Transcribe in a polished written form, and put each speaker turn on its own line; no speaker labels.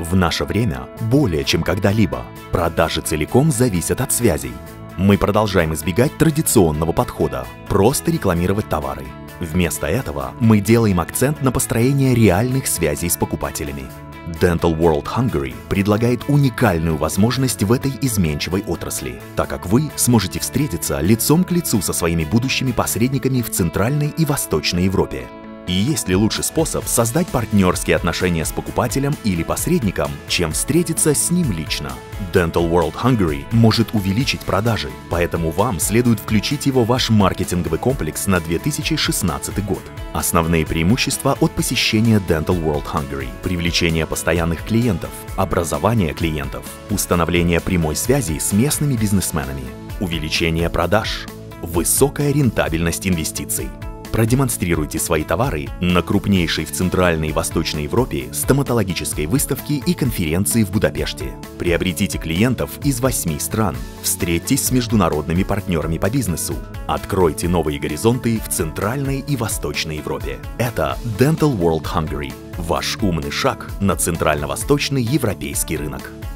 В наше время более чем когда-либо продажи целиком зависят от связей. Мы продолжаем избегать традиционного подхода – просто рекламировать товары. Вместо этого мы делаем акцент на построение реальных связей с покупателями. Dental World Hungary предлагает уникальную возможность в этой изменчивой отрасли, так как вы сможете встретиться лицом к лицу со своими будущими посредниками в Центральной и Восточной Европе. И есть ли лучший способ создать партнерские отношения с покупателем или посредником, чем встретиться с ним лично? Dental World Hungary может увеличить продажи, поэтому вам следует включить его в ваш маркетинговый комплекс на 2016 год. Основные преимущества от посещения Dental World Hungary: привлечение постоянных клиентов, образование клиентов, установление прямой связи с местными бизнесменами, увеличение продаж, высокая рентабельность инвестиций. Продемонстрируйте свои товары на крупнейшей в Центральной и Восточной Европе стоматологической выставке и конференции в Будапеште. Приобретите клиентов из 8 стран. Встретьтесь с международными партнерами по бизнесу. Откройте новые горизонты в Центральной и Восточной Европе. Это Dental World Hungary. Ваш умный шаг на центрально-восточный европейский рынок.